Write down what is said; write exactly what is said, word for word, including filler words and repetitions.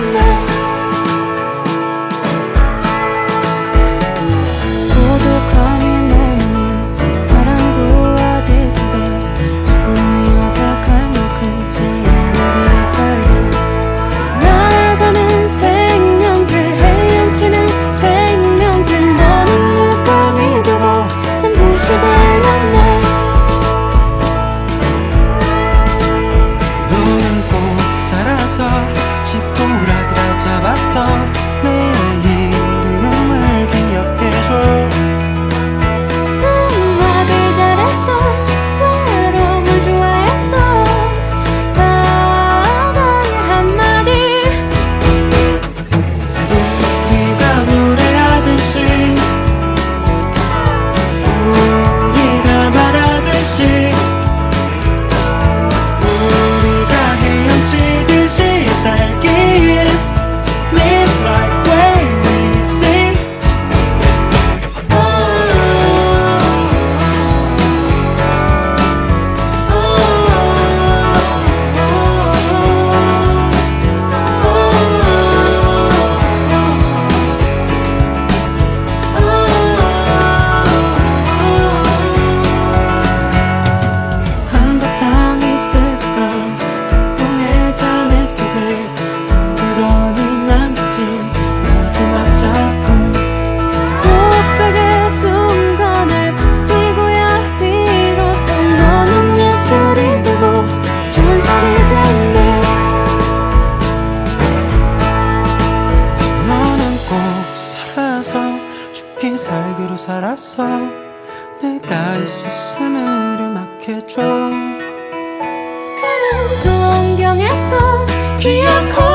되었네. 고독하니 머무는 바람도 아지 속에 죽음이 어색할 만큼 찬란한 빛깔들 날아가는 생명들 헤엄치는 생명들 너는 물감이 되고 난 붓이 되었네. 너는 꼭 살아서 지푸라기를 잡았어 내 이름을 기억해줘. 음악을 잘했던 외로움을 좋아했던 바다의 한마디 우리가 노래하듯이 우리가 말하듯이 우리가 헤엄치듯이 살길 Live like way we sing. Oh, oh, 한바탕 잎새가 뽕의 잔해 속에 덩그러니 남겨진 마지막 작품. 독백의 순간을 버티고야 비로소 너는 예술이 되고 전설이 됐네. 너는 꼭 살아서 죽긴 살기로 살았어 내가 있었음을 음악해줘. 그는 동경했던 기억하